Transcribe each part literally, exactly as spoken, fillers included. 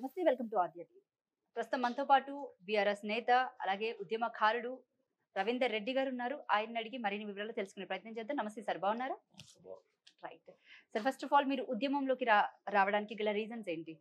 నమస్తే, welcome to Aadya TV. ప్రస్తుతం మనతో పాటు బీఆర్ఎస్ నేత అలాగే ఉద్యమకారుడు రవీందర్ రెడ్డి గారు ఉన్నారు. ఆయన అడిగి మరిన్ని వివరాలు తెలుసుకునే ప్రయత్నం చేద్దాం. నమస్తే సార్, బాగున్నారా? Right sir, first of all మీరు ఉద్యమంలోకి రా రావడానికి గల రీజన్స్ ఏంటి?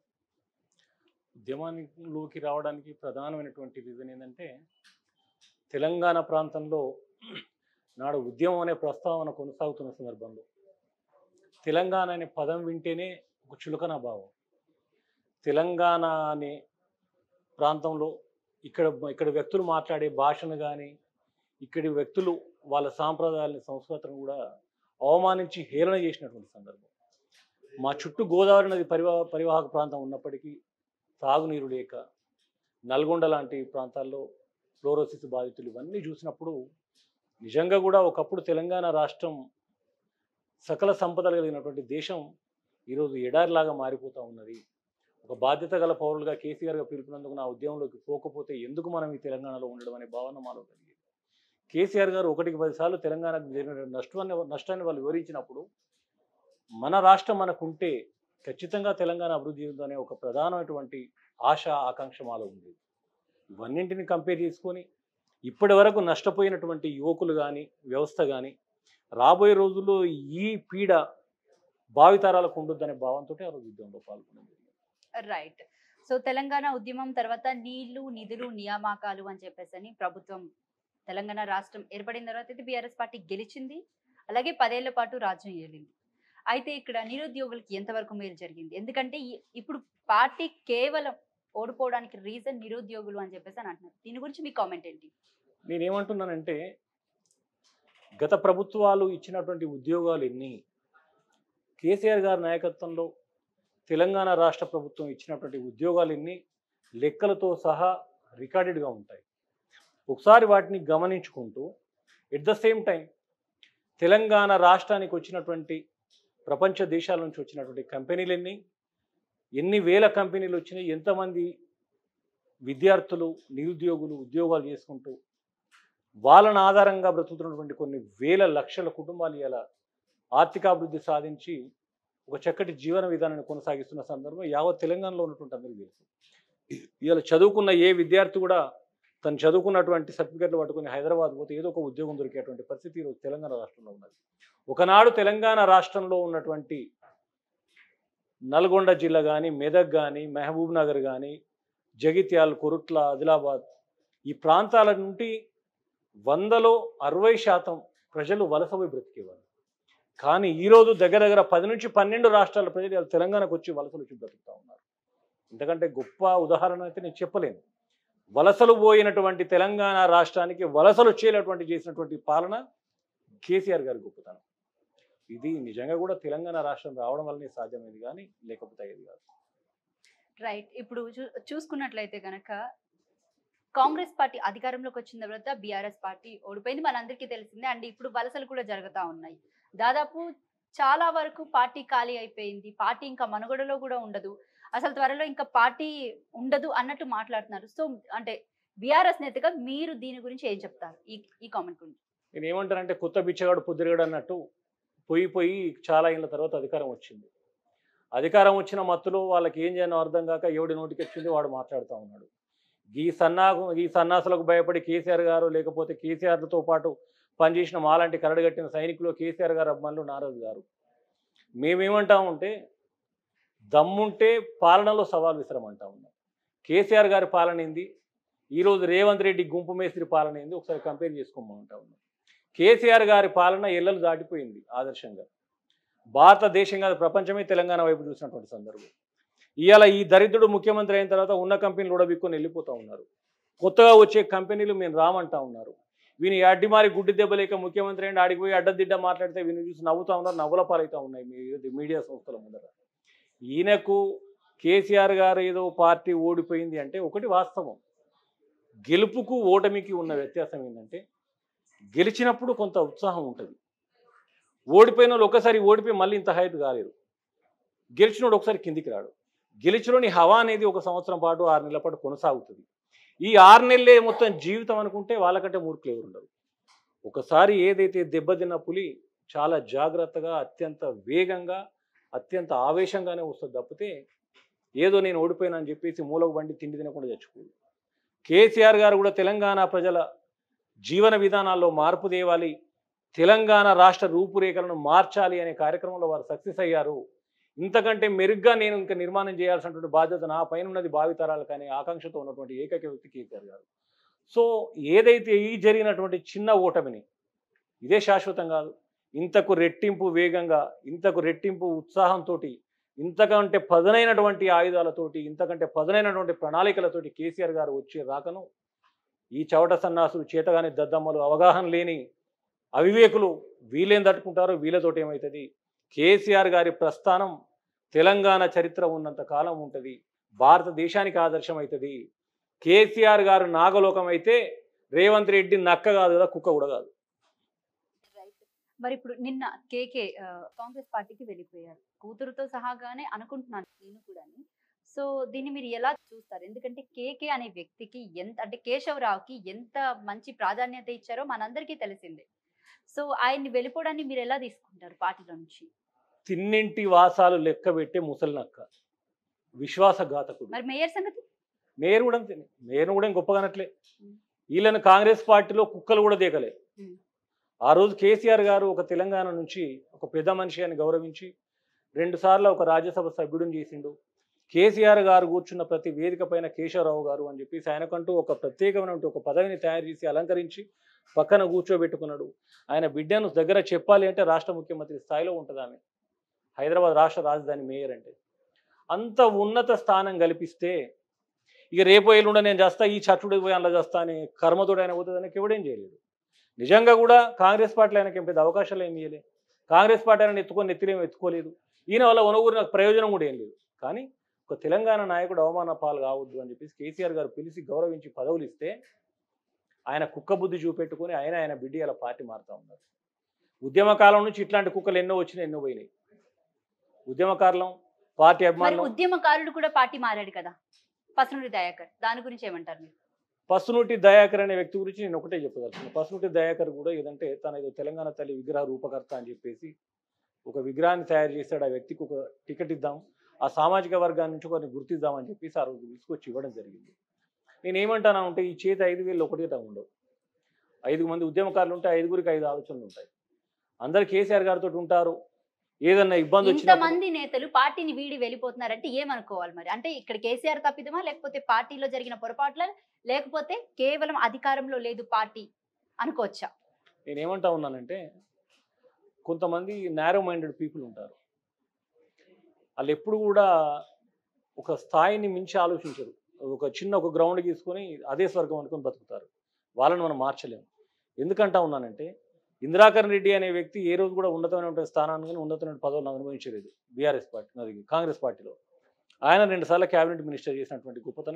ఉద్యమానికి రావడానికి ప్రధానమైనటువంటి రీజన్ ఏంటంటే, తెలంగాణ ప్రాంతంలో నాడు ఉద్యమం అనే ప్రస్తావన కొనసాగుతున్న సందర్భంలో తెలంగాణ అనే పదం వింటేనే ఒక చులకన భావం. తెలంగాణ అనే ప్రాంతంలో ఇక్కడ ఇక్కడ వ్యక్తులు మాట్లాడే భాషను కానీ, ఇక్కడి వ్యక్తులు వాళ్ళ సాంప్రదాయాలని సంస్కృతిని కూడా అవమానించి హేళన చేసినటువంటి సందర్భం. మా చుట్టూ గోదావరి నది పరివా పరివాహక ప్రాంతం ఉన్నప్పటికీ తాగునీరు లేక, నల్గొండ లాంటి ప్రాంతాల్లో ఫ్లోరోసిస్ బాధితులు ఇవన్నీ చూసినప్పుడు నిజంగా కూడా ఒకప్పుడు తెలంగాణ రాష్ట్రం సకల సంపదలు కలిగినటువంటి దేశం ఈరోజు ఎడారిలాగా మారిపోతూ ఉన్నది. ఒక బాధ్యత గల పౌరులుగా కేసీఆర్గా పిలుపునందుకు నా ఉద్యమంలోకి పోకపోతే ఎందుకు మనం ఈ తెలంగాణలో ఉండడం అనే భావన మాలో కలిగింది. కేసీఆర్ గారు ఒకటికి పదిసార్లు తెలంగాణకు జరిగిన నష్టాన్ని నష్టాన్ని వాళ్ళు వివరించినప్పుడు మన రాష్ట్రం మనకుంటే ఖచ్చితంగా తెలంగాణ అభివృద్ధి చెందుతుందనే ఒక ప్రధానమైనటువంటి ఆశ ఆకాంక్ష మాలో ఉంది. ఇవన్నింటిని కంపేర్ చేసుకొని ఇప్పటి వరకు నష్టపోయినటువంటి యువకులు కానీ, వ్యవస్థ కానీ రాబోయే రోజుల్లో ఈ పీడ భావితరాలకు ఉండొద్దనే భావంతో ఆ రోజు ఉద్యమంలో పాల్గొనడం. రైట్. సో తెలంగాణ ఉద్యమం తర్వాత నీళ్లు, నిధులు, నియామకాలు అని చెప్పేసి అని ప్రభుత్వం తెలంగాణ రాష్ట్రం ఏర్పడిన తర్వాత అయితే బీఆర్ఎస్ పార్టీ గెలిచింది, అలాగే పదేళ్ల పాటు రాజ్యం ఏలింది. అయితే ఇక్కడ నిరుద్యోగులకి ఎంతవరకు మేలు జరిగింది? ఎందుకంటే ఇప్పుడు పార్టీ కేవలం ఓడిపోవడానికి రీజన్ నిరుద్యోగులు అని చెప్పేసి అని అంటున్నారు. దీని గురించి మీ కామెంట్ ఏంటి? నేనేమంటున్నానంటే, గత ప్రభుత్వాలు ఇచ్చినటువంటి ఉద్యోగాలు ఎన్ని, కేసీఆర్ గారి నాయకత్వంలో తెలంగాణ రాష్ట్ర ప్రభుత్వం ఇచ్చినటువంటి ఉద్యోగాలు ఎన్ని లెక్కలతో సహా రికార్డెడ్గా ఉంటాయి. ఒకసారి వాటిని గమనించుకుంటూ at the same time Telangana రాష్ట్రానికి వచ్చినటువంటి ప్రపంచ దేశాల నుంచి వచ్చినటువంటి కంపెనీలు ఎన్ని, ఎన్ని వేల కంపెనీలు వచ్చినాయి, ఎంతమంది విద్యార్థులు నిరుద్యోగులు ఉద్యోగాలు చేసుకుంటూ వాళ్ళని ఆధారంగా బ్రతుకుతున్నటువంటి కొన్ని వేల లక్షల కుటుంబాలు ఇలా ఆర్థికాభివృద్ధి సాధించి ఒక చక్కటి జీవన విధానాన్ని కొనసాగిస్తున్న సందర్భం యావత్ తెలంగాణలో ఉన్నటువంటి అందరికీ తెలుసు. ఇలా చదువుకున్న ఏ విద్యార్థి కూడా తను చదువుకున్నటువంటి సర్టిఫికెట్లు పట్టుకుని హైదరాబాద్ పోతే ఏదో ఒక ఉద్యోగం దొరికేటువంటి పరిస్థితి ఈరోజు తెలంగాణ రాష్ట్రంలో ఉన్నది. ఒకనాడు తెలంగాణ రాష్ట్రంలో ఉన్నటువంటి నల్గొండ జిల్లా కానీ, మెదక్ కానీ, మహబూబ్ నగర్ కానీ, జగిత్యాల, కొరుట్ల, ఆదిలాబాద్ ఈ ప్రాంతాల నుండి వందలో అరవై శాతం ప్రజలు వలసపోయి బ్రతికేవారు. కానీ ఈరోజు దగ్గర దగ్గర పది నుంచి పన్నెండు రాష్ట్రాల ప్రజలు తెలంగాణకు వచ్చి వలసలు వచ్చి బ్రతుకుతూ ఉన్నారు. ఎందుకంటే గొప్ప ఉదాహరణ అయితే నేను చెప్పలేను. వలసలు పోయినటువంటి తెలంగాణ రాష్ట్రానికి వలసలు వచ్చేటటువంటి చేసినటువంటి పాలన కేసీఆర్ గారి గొప్పతనం. ఇది నిజంగా కూడా తెలంగాణ రాష్ట్రం రావడం వల్లనే సాధ్యమైంది, కానీ లేకపోతే అయ్యేది కాదు. రైట్. ఇప్పుడు చూ చూసుకున్నట్లయితే కనుక కాంగ్రెస్ పార్టీ అధికారంలోకి వచ్చిన తర్వాత బీఆర్ఎస్ పార్టీ ఓడిపోయింది, మనందరికీ తెలిసిందే. అండ్ ఇప్పుడు వలసలు కూడా జరుగుతూ ఉన్నాయి. దాదాపు చాలా వరకు పార్టీ ఖాళీ అయిపోయింది, పార్టీ ఇంకా మనుగడలో కూడా ఉండదు, అసలు త్వరలో ఇంకా పార్టీ ఉండదు అన్నట్టు మాట్లాడుతున్నారు. సో అంటే బీఆర్ఎస్ నేతగా మీరు దీని గురించి ఏం చెప్తారు? ఈ ఈ కామెంట్ గురించి నేను ఏమంటానంటే, కొత్త బిచ్చగాడు పొద్దురిగాడు అన్నట్టు పోయి పోయి చాలా ఏళ్ళ తర్వాత అధికారం వచ్చింది. అధికారం వచ్చిన మత్తులో వాళ్ళకి ఏం చేయనో అర్థం కాక ఎవడి నోటికి వచ్చింది వాడు మాట్లాడుతూ ఉన్నాడు. ఈ సన్నాకు ఈ సన్నాసులకు భయపడి కేసీఆర్ గారు, లేకపోతే కేసీఆర్తో పాటు పనిచేసిన మాలాంటి కరడుగట్టిన సైనికులు కేసీఆర్ గారు అభిమానులు నారాజు గారు మేమేమంటామంటే, దమ్ముంటే పాలనలో సవాల్ విసరమంటా ఉన్నాం. కేసీఆర్ గారి పాలన ఏంది, ఈరోజు రేవంత్ రెడ్డి గుంపు మేస్త్రి పాలన ఏంది ఒకసారి కంపేర్ చేసుకోమంటా ఉన్నాం. కేసీఆర్ గారి పాలన ఎల్లలు దాటిపోయింది. ఆదర్శంగా భారతదేశం కాదు ప్రపంచమే తెలంగాణ వైపు చూసినటువంటి సందర్భం. ఇవాళ ఈ దరిద్రుడు ముఖ్యమంత్రి అయిన తర్వాత ఉన్న కంపెనీలు కూడా బిక్కొని వెళ్ళిపోతూ ఉన్నారు. కొత్తగా వచ్చే కంపెనీలు మేము రామంటా ఉన్నారు. వీని అడ్డిమారి గుడ్డి దెబ్బలేక ముఖ్యమంత్రి అయిన ఆడికి పోయి అడ్డదిడ్డ మాట్లాడితే వీని చూసి నవ్వుతూ ఉన్నారు, నవ్వుల పాలవుతూ ఉన్నాయి మీ మీడియా సంస్థల ముందర. ఈయనకు కేసీఆర్ గారు ఏదో పార్టీ ఓడిపోయింది అంటే ఒకటి వాస్తవం. గెలుపుకు ఓటమికి ఉన్న వ్యత్యాసం ఏంటంటే, గెలిచినప్పుడు కొంత ఉత్సాహం ఉంటుంది, ఓడిపోయిన వాళ్ళు ఒకసారి ఓడిపోయి మళ్ళీ ఇంత హైట్ కాలేరు. గెలిచినోడు ఒకసారి కిందికి రాడు. గెలిచినోని హవా అనేది ఒక సంవత్సరం పాటు ఆరు నెలల పాటు కొనసాగుతుంది. ఈ ఆరు నెలలే మొత్తం జీవితం అనుకుంటే వాళ్ళకంటే మూర్ఖులు ఎవరు ఉండరు. ఒకసారి ఏదైతే దెబ్బతిన్న పులి చాలా జాగ్రత్తగా, అత్యంత వేగంగా, అత్యంత ఆవేశంగానే వస్తుంది తప్పితే ఏదో నేను ఓడిపోయినా అని చెప్పేసి మూలకు బండి తిండి తినకుండా చచ్చిపోదు. కేసీఆర్ గారు కూడా తెలంగాణ ప్రజల జీవన విధానాల్లో మార్పు తేవాలి, తెలంగాణ రాష్ట్ర రూపురేఖలను మార్చాలి అనే కార్యక్రమంలో వారు సక్సెస్ అయ్యారు. ఇంతకంటే మెరుగ్గా నేను ఇంకా నిర్మాణం చేయాల్సినటువంటి బాధ్యత నా పైన ఉన్నది భావితరాలు కానీ ఆకాంక్షతో ఉన్నటువంటి ఏకైక వ్యక్తి కేసీఆర్ గారు. సో ఏదైతే ఈ జరిగినటువంటి చిన్న ఓటమిని, ఇదే శాశ్వతం కాదు, ఇంతకు రెట్టింపు వేగంగా, ఇంతకు రెట్టింపు ఉత్సాహంతో, ఇంతకంటే పదునైనటువంటి ఆయుధాలతోటి, ఇంతకంటే పదునైనటువంటి ప్రణాళికలతోటి కేసీఆర్ గారు వచ్చే రాకను ఈ చవట సన్నాసులు, చేతగాని దద్దమ్మలు, అవగాహన లేని అవివేకులు వీళ్ళేం తట్టుకుంటారో వీళ్ళతోటి ఏమవుతుంది. కేసీఆర్ గారి ప్రస్థానం తెలంగాణ చరిత్ర ఉన్నంత కాలం ఉంటుంది, భారతదేశానికి ఆదర్శం అవుతుంది. కేసీఆర్ గారు నాగలోకం అయితే రేవంత్ రెడ్డి నక్క కాదు కదా, కుక్క కూడా కాదు. మరి ఇప్పుడు నిన్న కేకే కాంగ్రెస్ పార్టీకి వెళ్ళిపోయారు, కూతురుతో సహాగానే అనుకుంటున్నాను నేను కూడా. సో దీన్ని మీరు ఎలా చూస్తారు? ఎందుకంటే కేకే అనే వ్యక్తికి ఎంత అంటే కేశవరావుకి ఎంత మంచి ప్రాధాన్యత ఇచ్చారో మనందరికీ తెలిసిందే. సో ఆయన్ని వెళ్ళిపోవడాన్ని మీరు ఎలా తీసుకుంటారు పార్టీలో నుంచి? తిన్నింటి వాసాలు లెక్క పెట్టే ముసలి నక్క, విశ్వాసఘాతకుడు. మరి మేయర్ సంగతి? మేయర్ కూడా అంతే, మేయర్ కూడా గొప్పగానట్లే. వీళ్ళని కాంగ్రెస్ పార్టీలో కుక్కలు కూడా దేకలే. ఆ రోజు కేసీఆర్ గారు ఒక తెలంగాణ నుంచి ఒక పెద్ద మనిషి అని గౌరవించి రెండు సార్లు ఒక రాజ్యసభ సభ్యుడిని చేసిండు. కేసీఆర్ గారు కూర్చున్న ప్రతి వేదిక పైన కేశవరావు గారు అని చెప్పేసి ఆయనకంటూ ఒక ప్రత్యేకమైన ఒక పదవిని తయారు చేసి అలంకరించి పక్కన కూర్చోబెట్టుకున్నాడు. ఆయన బిడ్డను దగ్గర చెప్పాలి అంటే రాష్ట్ర ముఖ్యమంత్రి స్థాయిలో ఉంటుంది ఆమె, హైదరాబాద్ రాష్ట్ర రాజధాని మేయర్ అంటే. అంత ఉన్నత స్థానం కల్పిస్తే ఇక రేపు ఎల్లుండ నేను చేస్తా, ఈ చట్టుడు పోయి అందులో చేస్తా అని కర్మతోడు ఆయన పోతుంది ఆయనకి ఎవడేం చేయలేదు. నిజంగా కూడా కాంగ్రెస్ పార్టీలో ఆయనకి ఏం పెద్ద అవకాశాలు ఏమి ఇవ్వలేదు. కాంగ్రెస్ పార్టీ ఆయన ఎత్తుకొని నెత్తిలేమి ఎత్తుకోలేదు. ఈయన వల్ల వనగూరు నాకు ప్రయోజనం కూడా ఏం లేదు. కానీ ఒక తెలంగాణ నాయకుడు అవమాన పాలు కావద్దు అని చెప్పేసి కేసీఆర్ గారు పిలిచి గౌరవించి పదవులు ఇస్తే ఆయన కుక్క బుద్ధి చూపెట్టుకొని ఆయన ఆయన బిడ్డ అలా పార్టీ మారుతూ ఉన్నారు. ఉద్యమకాలం నుంచి ఇట్లాంటి కుక్కలు ఎన్నో వచ్చినాయి, ఎన్నో పోయినాయి. ఉద్యమకాలం పార్టీ అభిమానులు. ఉద్యమకారుడు కూడా పార్టీ మారాడు కదా, పసునూరి దయాకర్, దాని గురించి ఏమంటారు మీరు? పసునూటి దయాకర్ అనే వ్యక్తి గురించి నేను ఒకటే చెప్పదలుచుకున్నాను. పసునూటి దయాకర్ కూడా ఏదంటే తన ఏదో తెలంగాణ తల్లి విగ్రహ రూపకర్త అని చెప్పేసి ఒక విగ్రహాన్ని తయారు చేశాడు. ఆ వ్యక్తికి ఒక టికెట్ ఇద్దాం, ఆ సామాజిక వర్గాన్ని నుంచి కొన్ని గుర్తిద్దామని చెప్పేసి ఆ రోజు తీసుకొచ్చి ఇవ్వడం జరిగింది. నేను ఏమంటాను అంటే ఈ చేతి ఐదు వేలు ఒకటిగా ఉండవు. ఐదు మంది ఉద్యమకారులు ఉంటే ఐదుగురికి ఐదు ఆలోచనలు ఉంటాయి. అందరు కేసీఆర్ గారితో ఉంటారు. ఏదన్నా ఇబ్బంది వచ్చిన మంది నేతలు పార్టీని వీడి వెళ్ళిపోతున్నారంటే ఏమనుకోవాలి మరి? అంటే ఇక్కడ కేసీఆర్ తప్పిదమా, లేకపోతే పార్టీలో జరిగిన పొరపాట్ల, లేకపోతే కేవలం అధికారంలో లేదు పార్టీ అనుకోవచ్చా? నేనేమంటా ఉన్నానంటే కొంతమంది నారో మైండెడ్ పీపుల్ ఉంటారు. వాళ్ళు ఎప్పుడు కూడా ఒక స్థాయిని మించి ఆలోచించరు. ఒక చిన్న ఒక గ్రౌండ్ తీసుకొని అదే స్వర్గం అనుకొని బతుకుతారు. వాళ్ళని మనం మార్చలేము. ఎందుకంటా ఉన్నానంటే ఇందిరాకరణ్ రెడ్డి అనే వ్యక్తి ఏ రోజు కూడా ఉన్నతమైన స్థానాన్ని కానీ ఉన్నతమైన పదవులను అనుభవించలేదు బీఆర్ఎస్ పార్టీ, అది కాంగ్రెస్ పార్టీలో. ఆయన రెండు సార్లు క్యాబినెట్ మినిస్టర్ చేసినటువంటి గొప్పతనం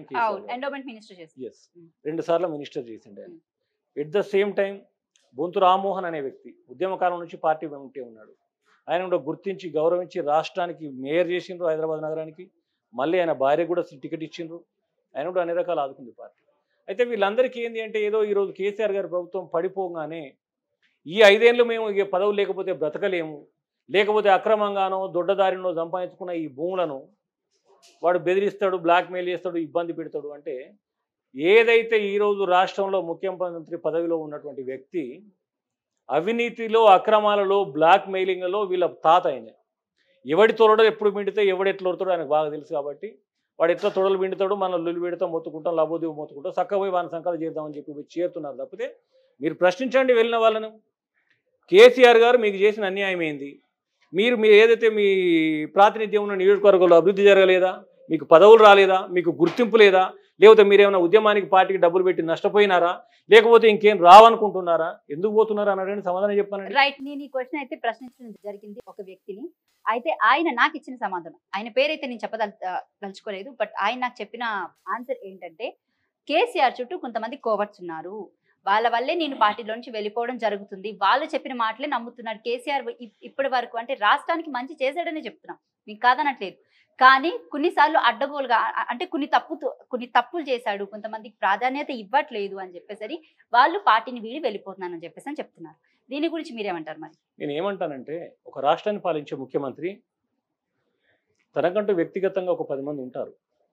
ఎస్ రెండు సార్లు మినిస్టర్ చేసిండే ఆయన. At the same time Bonthu Rammohan అనే వ్యక్తి ఉద్యమకాలం నుంచి పార్టీ వెంటే ఉన్నాడు. ఆయన కూడా గుర్తించి గౌరవించి రాష్ట్రానికి మేయర్ చేసిండ్రు హైదరాబాద్ నగరానికి. మళ్ళీ ఆయన భార్య కూడా టికెట్ ఇచ్చిండ్రు. ఆయన కూడా అన్ని రకాలు ఆదుకుంది పార్టీ. అయితే వీళ్ళందరికీ ఏంటి అంటే ఏదో ఈరోజు కేసీఆర్ గారి ప్రభుత్వం పడిపోగానే ఈ ఐదేళ్ళు మేము ఇక పదవులు లేకపోతే బ్రతకలేము, లేకపోతే అక్రమంగానో దొడ్డదారినో సంపాదించుకున్న ఈ భూములను వాడు బెదిరిస్తాడు, బ్లాక్మెయిల్ చేస్తాడు, ఇబ్బంది పెడతాడు. అంటే ఏదైతే ఈరోజు రాష్ట్రంలో ముఖ్యమంత్రి పదవిలో ఉన్నటువంటి వ్యక్తి అవినీతిలో, అక్రమాలలో, బ్లాక్ మెయిలింగ్లో వీళ్ళ తాత ఆయన. ఎవడి తొలడో ఎప్పుడు పిండితే ఎవడెట్లా వడతాడో ఆయనకు బాగా తెలుసు. కాబట్టి వాడు ఎట్లా తొడలు పిండుతాడు, మనం లొల్లి పెడతాం, మొత్తుకుంటాం, లబోదేవి మొత్తుకుంటాం, చక్కపోయి వాని సంకాలు చేద్దామని చెప్పి చేరుతున్నారు. తప్పితే మీరు ప్రశ్నించండి వెళ్ళిన వాళ్ళను. కేసీఆర్ గారు మీకు చేసిన అన్యాయం ఏంది? మీరు మీరు ఏదైతే మీ ప్రాతినిధ్యం ఉన్న నియోజకవర్గంలో అభివృద్ధి జరగలేదా? మీకు పదవులు రాలేదా? మీకు గుర్తింపు లేదా? లేకపోతే మీరేమైనా ఉద్యమానికి పార్టీకి డబ్బులు పెట్టి నష్టపోయినారా? లేకపోతే ఇంకేం రావనుకుంటున్నారా? ఎందుకు పోతున్నారా అన్నారని సమాధానం చెప్పానండి. రైట్, నేను ఈ క్వశ్చన్ అయితే ప్రశ్నించడం జరిగింది ఒక వ్యక్తిని. అయితే ఆయన నాకు ఇచ్చిన సమాధానం, ఆయన పేరైతే నేను చెప్పదల దలుచుకోలేదు, బట్ ఆయన నాకు చెప్పిన ఆన్సర్ ఏంటంటే కేసీఆర్ చుట్టూ కొంతమంది కోవర్ట్స్ ఉన్నారు, వాళ్ళ వల్లే నేను పార్టీలోంచి వెళ్ళిపోవడం జరుగుతుంది, వాళ్ళు చెప్పిన మాటలే నమ్ముతున్నాడు కేసీఆర్ ఇప్పటి వరకు. అంటే రాష్ట్రానికి మంచి చేశాడనే చెప్తున్నాం, మీకు కాదనట్లేదు. కానీ కొన్నిసార్లు అడ్డగోలుగా అంటే కొన్ని తప్పు కొన్ని తప్పులు చేశాడు, కొంతమందికి ప్రాధాన్యత ఇవ్వట్లేదు అని చెప్పేసరి వాళ్ళు పార్టీని వీడి వెళ్ళిపోతున్నానని చెప్పేసి అని చెప్తున్నారు. దీని గురించి మీరేమంటారు? మరి నేను ఏమంటానంటే ఒక రాష్ట్రాన్ని పాలించే ముఖ్యమంత్రి తనకంటూ వ్యక్తిగతంగా ఒక పది మంది ఉంటారు.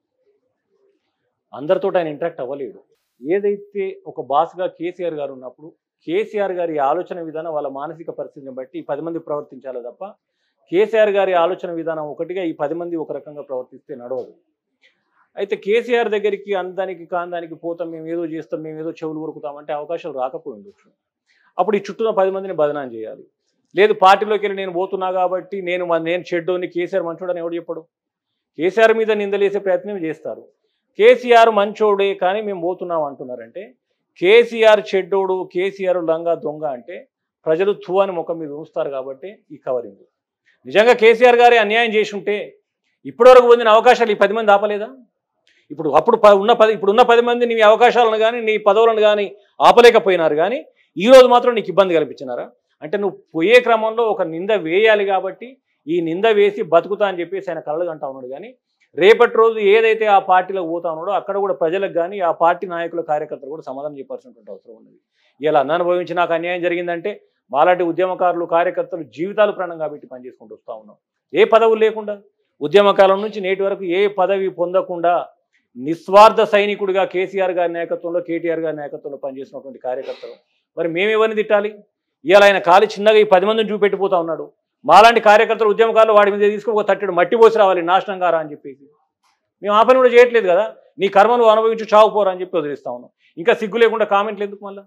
అందరితో ఆయన ఇంటరాక్ట్ అవ్వలేడు. ఏదైతే ఒక బాస్గా కేసీఆర్ గారు ఉన్నప్పుడు కేసీఆర్ గారి ఆలోచన విధానం వాళ్ళ మానసిక పరిస్థితిని బట్టి ఈ పది మంది ప్రవర్తించాలి తప్ప కేసీఆర్ గారి ఆలోచన విధానం ఒకటిగా ఈ పది మంది ఒక రకంగా ప్రవర్తిస్తే నడవదు. అయితే కేసీఆర్ దగ్గరికి అందానికి కాందానికి పోతాం, మేము ఏదో చేస్తాం, మేము ఏదో చెవులు కొరుకుతామంటే అవకాశాలు రాకపోయి ఉండొచ్చు. అప్పుడు ఈ చుట్టూ పది మందిని బదనాం చేయాలి. లేదు పార్టీలోకి వెళ్ళి నేను పోతున్నా కాబట్టి నేను నేను చెడ్డోని కేసీఆర్ మంచోడని ఎవడు చెప్పడు. కేసీఆర్ మీద నిందలేసే ప్రయత్నం చేస్తారు. కేసీఆర్ మంచోడే కానీ మేము పోతున్నాం అంటున్నారంటే కేసీఆర్ చెడ్డోడు, కేసీఆర్ లంగా దొంగ అంటే ప్రజలు థూ అని ముఖం మీద ఉంచుతారు కాబట్టి ఈ కవరింగ్. నిజంగా కేసీఆర్ గారే అన్యాయం చేసి ఉంటే ఇప్పటివరకు పొందిన అవకాశాలు ఈ పది మంది ఆపలేదా? ఇప్పుడు అప్పుడు ఉన్న పది ఇప్పుడున్న పది మంది నీ అవకాశాలను కానీ నీ పదవులను కానీ ఆపలేకపోయినారు, కానీ ఈరోజు మాత్రం నీకు ఇబ్బంది కల్పించినారా? అంటే నువ్వు పోయే క్రమంలో ఒక నింద వేయాలి కాబట్టి ఈ నింద వేసి బతుకుతా అని చెప్పేసి ఆయన కలలు కంటా ఉన్నాడు. కానీ రేపటి రోజు ఏదైతే ఆ పార్టీలోకి పోతా ఉన్నాడో అక్కడ కూడా ప్రజలకు కానీ ఆ పార్టీ నాయకుల కార్యకర్తలు కూడా సమాధానం చెప్పాల్సినటువంటి అవసరం ఉన్నది. ఇలా అన్న అనుభవించి నాకు అన్యాయం జరిగిందంటే మాలాంటి ఉద్యమకారులు కార్యకర్తలు జీవితాలు ప్రాణంగా పెట్టి పనిచేసుకుంటూ వస్తూ ఉన్నాం. ఏ పదవులు లేకుండా ఉద్యమకాలం నుంచి నేటి వరకు ఏ పదవి పొందకుండా నిస్వార్థ సైనికుడిగా కేసీఆర్ గారి నాయకత్వంలో కేటీఆర్ గారి నాయకత్వంలో పనిచేసినటువంటి కార్యకర్తలు మరి మేమేవని తిట్టాలి? ఇవాళ ఆయన కాలి చిన్నగా ఈ పది మందిని చూపెట్టిపోతా ఉన్నాడు. మాలాంటి కార్యకర్తలు ఉద్యమకారులు వాడి మీద తీసుకుని ఒక తట్టెడు మట్టి పోసి రావాలి నాశనం గారా అని చెప్పేసి మేము ఆ పని కూడా చేయట్లేదు కదా. నీ కర్మ నువ్వు అనుభవించు చావుపోరా అని చెప్పి వదిలేస్తా ఉన్నాం. ఇంకా సిగ్గు లేకుండా కామెంట్లు ఎందుకు మళ్ళీ?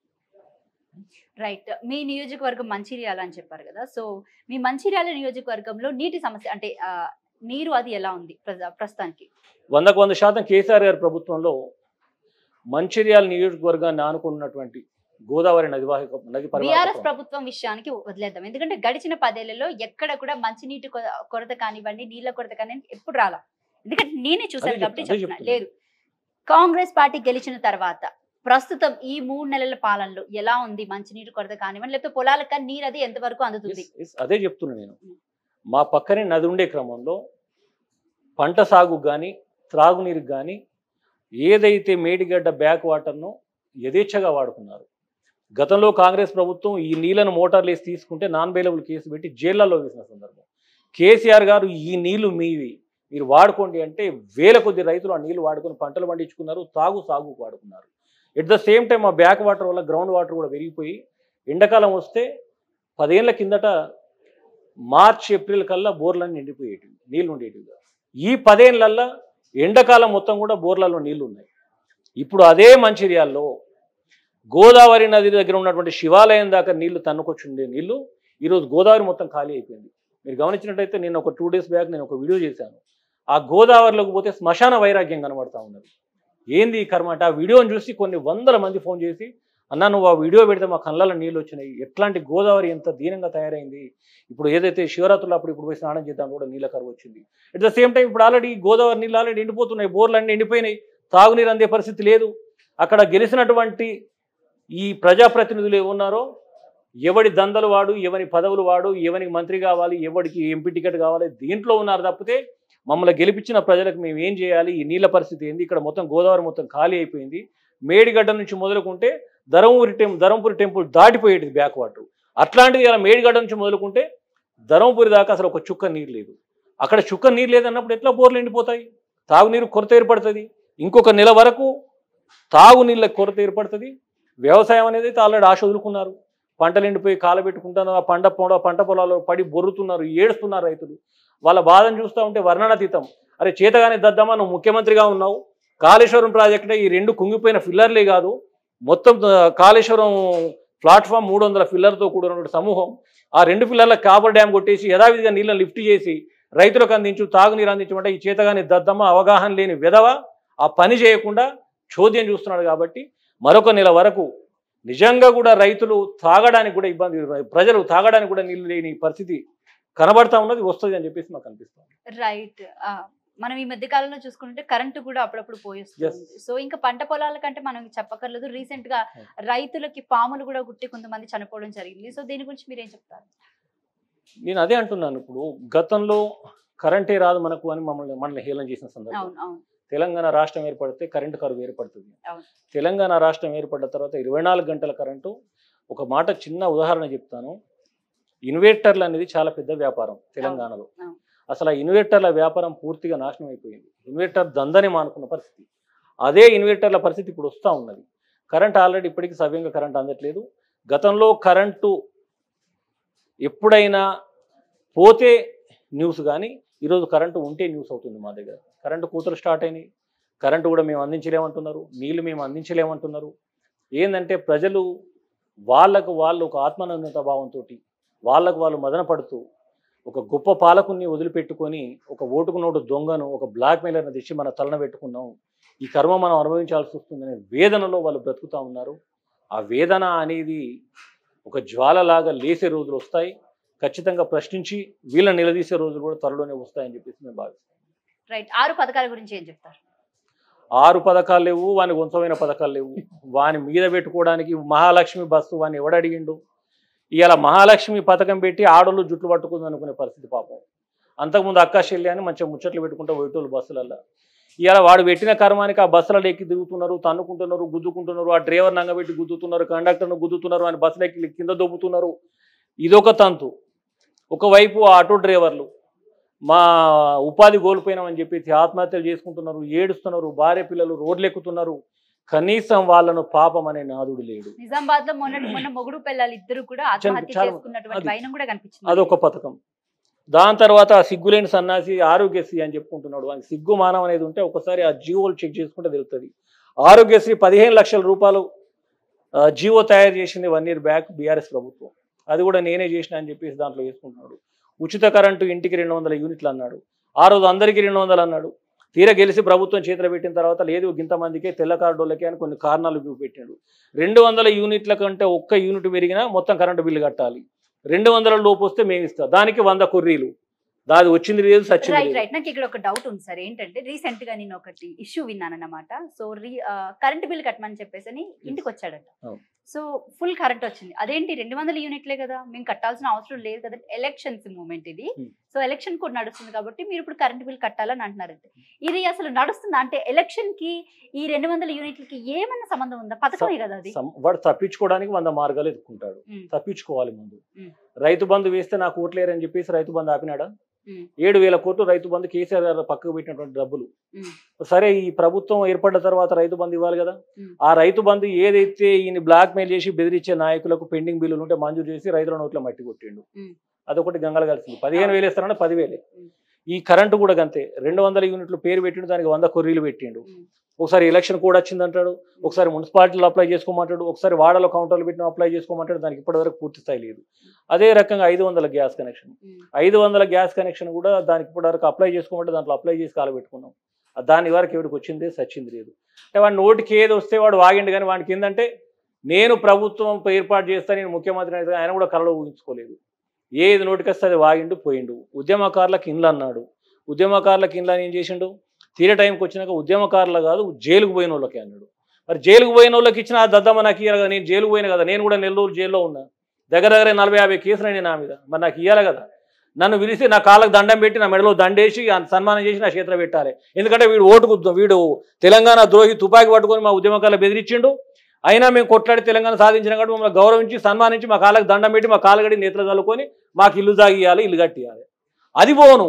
రైట్. మీ నియోజకవర్గం మంచిర్యాల అని చెప్పారు కదా, సో మీ మంచిర్యాల నియోజకవర్గంలో నీటి సమస్య అంటే నీరు అది ఎలా ఉంది ప్రస్తుతానికి? వందకు వంద శాతం కేసీఆర్ గారి ప్రభుత్వంలో మంచిర్యాల నియోజకవర్గాన్ని ఆనుకున్నటువంటి గోదావరి నది వాహిక నది బీఆర్ఎస్ ప్రభుత్వం విషయానికి వదిలేద్దాం. ఎందుకంటే గడిచిన పదేళ్లలో ఎక్కడ కూడా మంచినీటి కొరత కానివ్వండి, నీళ్ల కొరత కానివ్వండి ఎప్పుడు రాలా. ఎందుకంటే నేనే చూసాను కాబట్టి చెప్తున్నా. లేదు, కాంగ్రెస్ పార్టీ గెలిచిన తర్వాత ప్రస్తుతం ఈ మూడు నెలల పాలనలో ఎలా ఉంది మంచినీటి కొరత కానివ్వండి, లేకపోతే పొలాలకు నీరు అది ఎంతవరకు అందుతుంది? అదే చెప్తున్నా నేను. మా పక్కనే నది ఉండే క్రమంలో పంట సాగు కానీ త్రాగునీరుకి కానీ ఏదైతే మేడిగడ్డ బ్యాక్ వాటర్ను యథేచ్ఛగా వాడుకున్నారు. గతంలో కాంగ్రెస్ ప్రభుత్వం ఈ నీళ్లను మోటార్లు వేసి తీసుకుంటే నాన్ బెయిలబుల్ కేసు పెట్టి జైళ్లలో వేసిన సందర్భం. కేసీఆర్ గారు ఈ నీళ్లు మీవి మీరు వాడుకోండి అంటే వేల కొద్ది రైతులు ఆ నీళ్లు వాడుకొని పంటలు పండించుకున్నారు, తాగు సాగుకు వాడుకున్నారు. ఎట్ ద సేమ్ టైం ఆ బ్యాక్ వాటర్ వల్ల గ్రౌండ్ వాటర్ కూడా పెరిగిపోయి ఎండాకాలం వస్తే పదేళ్ల కిందట మార్చ్ ఏప్రిల్ కల్లా బోర్లన్నీ నిండిపోయేటివి, నీళ్లు ఉండేటివి. ఈ పదేళ్లల్లో ఎండాకాలం మొత్తం కూడా బోర్లలో నీళ్లు ఉన్నాయి. ఇప్పుడు అదే మంచిర్యాల్లో గోదావరి నది దగ్గర ఉన్నటువంటి శివాలయం దాకా నీళ్లు తన్నుకొచ్చుండే నీళ్లు ఈరోజు గోదావరి మొత్తం ఖాళీ అయిపోయింది. మీరు గమనించినట్టయితే నేను ఒక టూ డేస్ బ్యాక్ నేను ఒక వీడియో చేశాను. ఆ గోదావరిలోకి పోతే శ్మశాన వైరాగ్యం కనబడతా ఉన్నది. ఏంది ఈ కర్మ అంటే ఆ వీడియోని చూసి కొన్ని వందల మంది ఫోన్ చేసి అన్నా నువ్వు ఆ వీడియో పెడితే మా కళ్ళలో నీళ్ళు వచ్చినాయి, ఎట్లాంటి గోదావరి ఎంత దీనంగా తయారైంది, ఇప్పుడు ఏదైతే శివరాత్రులు అప్పుడు ఇప్పుడు పోయి స్నానం చేద్దాం కూడా నీళ్ళ కరువు వచ్చింది. ఎట్ ద సేమ్ టైం ఇప్పుడు ఆల్రెడీ గోదావరి నీళ్ళు ఆల్రెడీ ఎండిపోతున్నాయి, బోర్లు అన్నీ ఎండిపోయినాయి, తాగునీరు అందే పరిస్థితి లేదు. అక్కడ గెలిచినటువంటి ఈ ప్రజాప్రతినిధులు ఏమున్నారో ఎవడి దందలు వాడు, ఎవరి పదవులు వాడు, ఎవరికి మంత్రి కావాలి, ఎవరికి ఎంపీ టికెట్ కావాలి దీంట్లో ఉన్నారు తప్పితే మమ్మల్ని గెలిపించిన ప్రజలకు మేము ఏం చేయాలి, ఈ నీళ్ళ పరిస్థితి ఏంది, ఇక్కడ మొత్తం గోదావరి మొత్తం ఖాళీ అయిపోయింది. మేడిగడ్డ నుంచి మొదలుకుంటే ధర్మపురి టెంపుల్ ధర్మపురి టెంపుల్ దాటిపోయేది బ్యాక్ వాటర్. అట్లాంటిది ఇలా మేడిగడ్డ నుంచి మొదలుకుంటే ధర్మపురి దాకా అసలు ఒక చుక్క నీరు లేదు. అక్కడ చుక్క నీరు లేదన్నప్పుడు ఎట్లా బోర్లు ఎండిపోతాయి, తాగునీరు కొరత ఏర్పడుతుంది. ఇంకొక నెల వరకు తాగునీళ్ళ కొరత ఏర్పడుతుంది. వ్యవసాయం అనేది అయితే ఆల్రెడీ ఆశ వదులుకున్నారు, పంటలు ఎండిపోయి కాలబెట్టుకుంటున్నారు, ఆ పంట పొడ పంట పొలాల్లో పడి బొర్రుతున్నారు, ఏడుస్తున్నారు రైతులు. వాళ్ళ బాధను చూస్తూ ఉంటే వర్ణనాతీతం. అరే చేతగానే దద్దమ్మా నువ్వు ముఖ్యమంత్రిగా ఉన్నావు, కాళేశ్వరం ప్రాజెక్టే ఈ రెండు కుంగిపోయిన ఫిల్లర్లే కాదు మొత్తం కాళేశ్వరం ప్లాట్ఫామ్ మూడు వందల ఫిల్లర్తో కూడిన సమూహం ఆ రెండు ఫిల్లర్లకు కాబర్ డ్యామ్ కొట్టేసి యథావిధిగా నీళ్ళని లిఫ్ట్ చేసి రైతులకు అందించు, తాగునీరు అందించమంటే ఈ చేతగానే దద్దమ్మ అవగాహన లేని విధవ ఆ పని చేయకుండా చోద్యం చూస్తున్నాడు. కాబట్టి మరొక నెల వరకు నిజంగా కూడా రైతులు తాగడానికి కూడా ఇబ్బంది, ప్రజలు తాగడానికి కూడా నీళ్ళు లేని పరిస్థితి కనబడతా ఉన్నది, వస్తుంది అని చెప్పేసి మాకు అనిపిస్తుంది. రైట్. మనం ఈ మధ్య కాలంలో చూసుకుంటే కరెంటు కూడా అప్పుడప్పుడు పోయేస్తుంది. సో ఇంకా పంట పొలాల కంటే మనం చెప్పక్కర్లేదు, రీసెంట్ గా రైతులకి పాములు కూడా గుట్టి కొంతమంది చనిపోవడం జరిగింది. సో దీని గురించి మీరేం చెప్తారు? నేను అదే అంటున్నాను, ఇప్పుడు గతంలో కరెంటే రాదు మనకు అని మమ్మల్ని మనల్ని హేళన చేసిన సందర్భం. తెలంగాణ రాష్ట్రం ఏర్పడితే కరెంటు కరువు ఏర్పడుతుంది. తెలంగాణ రాష్ట్రం ఏర్పడిన తర్వాత ఇరవై నాలుగు గంటల కరెంటు. ఒక మాట చిన్న ఉదాహరణ చెప్తాను. ఇన్వర్టర్లు అనేది చాలా పెద్ద వ్యాపారం తెలంగాణలో. అసలు ఆ ఇన్వర్టర్ల వ్యాపారం పూర్తిగా నాశనం అయిపోయింది. ఇన్వర్టర్ దందని మానుకున్న పరిస్థితి. అదే ఇన్వర్టర్ల పరిస్థితి ఇప్పుడు వస్తూ ఉన్నది. కరెంట్ ఆల్రెడీ ఇప్పటికీ సవ్యంగా కరెంట్ అందట్లేదు. గతంలో కరెంటు ఎప్పుడైనా పోతే న్యూస్ కానీ ఈరోజు కరెంటు ఉంటే న్యూస్ అవుతుంది. మా దగ్గర కరెంటు కూతురు స్టార్ట్ అయినాయి. కరెంటు కూడా మేము అందించలేమంటున్నారు, నీళ్ళు మేము అందించలేమంటున్నారు. ఏంటంటే ప్రజలు వాళ్ళకు వాళ్ళు ఒక ఆత్మనిర్భరత భావంతో వాళ్ళకు వాళ్ళు మదన పడుతూ ఒక గొప్ప పాలకుని వదిలిపెట్టుకొని ఒక ఓటుకు నోటు దొంగను ఒక బ్లాక్ మెయిలర్ని తెచ్చి మన తలన పెట్టుకున్నాం, ఈ కర్మ మనం అనుభవించాల్సి వస్తుందనే వేదనలో వాళ్ళు బ్రతుకుతూ ఉన్నారు. ఆ వేదన అనేది ఒక జ్వాలలాగా లేసే రోజులు వస్తాయి. ఖచ్చితంగా ప్రశ్నించి వీళ్ళని నిలదీసే రోజులు కూడా త్వరలోనే వస్తాయని చెప్పేసి మేము భావిస్తాం. రైట్. ఆరు పథకాల గురించి ఏం చెప్తారు? ఆరు పథకాలు లేవు, వాని వంతమైన పథకాలు లేవు. వాని మీద పెట్టుకోవడానికి మహాలక్ష్మి బస్సు వాని ఎవడడిగిండు? ఇవాళ మహాలక్ష్మి పథకం పెట్టి ఆడోళ్ళు జుట్లు పట్టుకుంది అనుకునే పరిస్థితి పాపం. అంతకుముందు అక్క చెల్లి అని మంచిగా ముచ్చట్లు పెట్టుకుంటూ పోయేటోళ్ళు బస్సులల్లో. ఇవాళ వాడు పెట్టిన కర్మానికి ఆ బస్సులలో ఎక్కి దిగుతున్నారు, తన్నుకుంటున్నారు, గుద్దుకుంటున్నారు, ఆ డ్రైవర్ నంగబెట్టి గుద్దుతున్నారు, కండక్టర్ను గుద్దుతున్నారు, అని బస్సులు ఎక్కి కింద దొబ్బుతున్నారు. ఇదొక తంతు. ఒకవైపు ఆటో డ్రైవర్లు మా ఉపాధి కోల్పోయినామని చెప్పేసి ఆత్మహత్యలు చేసుకుంటున్నారు, ఏడుస్తున్నారు, భార్య పిల్లలు రోడ్లు ఎక్కుతున్నారు. కనీసం వాళ్ళను పాపం అనే నాదుడు లేడు. నిజామాబాద్ లో మొన్న మొన్న మొగుడు పిల్లలు ఇద్దరు కూడా ఆత్మహత్య చేసుకున్నటువంటి వైనం కూడా కనిపించింది. అదొక పథకం. దాని తర్వాత ఆ సిగ్గులేని సన్నాసి ఆరోగ్యశ్రీ అని చెప్పుకుంటున్నాడు. వానికి సిగ్గు మానం అనేది ఉంటే ఒకసారి ఆ జీవోలు చెక్ చేసుకుంటే తెలుస్తుంది. ఆరోగ్యశ్రీ పదిహేను లక్షల రూపాయలు జీవో తయారు చేసింది వన్ ఇయర్ బ్యాక్ బీఆర్ఎస్ ప్రభుత్వం. అది కూడా నేనే చేసిన అని చెప్పేసి దాంట్లో వేసుకుంటున్నాడు. ఉచిత కరెంటు ఇంటికి రెండు వందల యూనిట్లు అన్నాడు. ఆ రోజు అందరికీ రెండు వందలు అన్నాడు. తీర గెలిచి ప్రభుత్వం చేతిలో పెట్టిన తర్వాత లేదు ఇంతమందికే తెల్ల కార్డులకే అని కొన్ని కారణాలు చూపెట్టాడు. రెండు వందల యూనిట్ల కంటే ఒక్క యూనిట్ పెరిగినా మొత్తం కరెంటు బిల్లు కట్టాలి. రెండు వందల లోపు వస్తే మేము ఇస్తాం. దానికి వంద కొర్రీలు. దాది వచ్చింది లేదు, సచ్చింది రైట్ రైట్ నాకు ఇక్కడ ఒక డౌట్ ఉంది సార్. ఏంటంటే రీసెంట్ గా నేను ఒకటి ఇష్యూ విన్నాను అన్నమాట. సో రీ కరెంట్ బిల్ కట్టమని చెప్పేసి అని ఇంటికి వచ్చాడట. సో ఫుల్ కరెంట్ వచ్చింది. అదేంటి రెండు వందల యూనిట్లే కదా, మేము కట్టాల్సిన అవసరం లేదు కదా. ఎలక్షన్స్ మూమెంట్ ఇది. సో ఎలక్షన్ కూడా నడుస్తుంది కాబట్టి మీరు ఇప్పుడు కరెంట్ బిల్ కట్టాలని అంటున్నారంటే ఇది అసలు నడుస్తుందా? అంటే ఎలక్షన్ కి ఈ రెండు వందల యూనిట్లకి ఏమన్నా సంబంధం ఉందా? పథకమే కదా అది. వాడు తప్పించుకోవడానికి వంద మార్గాలు ఎదుర్కొంటాడు. తప్పించుకోవాలి ముందు. రైతు బంధు వేస్తే నాకు ఓట్లేరని చెప్పేసి రైతు బంధు ఆపినాడా? ఏడు వేల కోట్లు రైతు బంధు కేసీఆర్ గారు పక్కకు పెట్టినటువంటి డబ్బులు. సరే ఈ ప్రభుత్వం ఏర్పడ్డ తర్వాత రైతు బంధు ఇవ్వాలి కదా. ఆ రైతు బంధు ఏదైతే ఈయన బ్లాక్ మెయిల్ చేసి బెదిరించే నాయకులకు పెండింగ్ బిల్లులు ఉంటే మంజూరు చేసి రైతుల నోట్లో మట్టి కొట్టిండు. అదొకటి గంగలు కలిసింది. పదిహేను వేలు ఇస్తారన్నా పదివేలే. ఈ కరెంటు కూడా అంతే. రెండు వందల యూనిట్లు పేరు పెట్టిండు, దానికి వంద కొర్రీలు పెట్టిండు. ఒకసారి ఎలక్షన్ కూడా వచ్చిందంటాడు, ఒకసారి మున్సిపాలిటీలో అప్లై చేసుకోమంటాడు, ఒకసారి వాడలో కౌంటర్లు పెట్టిన అప్లై చేసుకోమంటాడు. దానికి ఇప్పటివరకు పూర్తి స్థాయి లేదు. అదే రకంగా ఐదు వందల గ్యాస్ కనెక్షన్ ఐదు వందల గ్యాస్ కనెక్షన్ కూడా దానికి ఇప్పటివరకు అప్లై చేసుకోమంటే దాంట్లో అప్లై చేసి కాలబెట్టుకున్నాం. దాని వరకు ఎవరికి వచ్చిందే సచ్చింది లేదు. అంటే వాడి నోటికి ఏది వస్తే వాడు వాగిండు. కానీ వాడికి ఏంటంటే నేను ప్రభుత్వం ఏర్పాటు చేస్తా, నేను ముఖ్యమంత్రి అయితే ఆయన కూడా కలలో ఊహించుకోలేదు. ఏది నోటికి వస్తే అది వాగిండు పోయిండు. ఉద్యమకారులకు ఇండ్లు అన్నాడు. ఉద్యమకారులకు ఇండ్లు అని ఏం చేసిండు? తీరే టైంకి వచ్చినాక ఉద్యమకారులు కాదు జైలుకు పోయిన వాళ్ళకి అన్నాడు. మరి జైలుకు పోయిన వాళ్ళకి ఇచ్చిన ఆ దద్దమ్మ నాకు ఇయ్యాలి కదా. నేను జైలుకు పోయినా కదా, నేను కూడా నెల్లూరు జైల్లో ఉన్నా. దగ్గర దగ్గర నలభై యాభై కేసులు అయినాయి నా మీద. మరి నాకు ఇవ్వాలి కదా. నన్ను పిలిచి నా కాళ్ళకు దండం పెట్టి నా మెడలో దండేసి సన్మానం చేసి నా చేతిలో పెట్టాలి. ఎందుకంటే వీడు ఓటుకు వీడు తెలంగాణ ద్రోహి తుపాకీ పట్టుకొని మా ఉద్యమకారులు బెదిరించిండు. అయినా మేము కొట్లాడి తెలంగాణ సాధించిన కాబట్టి మమ్మల్ని గౌరవించి సన్మానించి మా కాళ్ళకు దండం పెట్టి మా కాళ్ళగడి నేతలు చల్లుకొని మాకు ఇల్లు జాగియాలి, ఇల్లు కట్టియాలి. అది పోను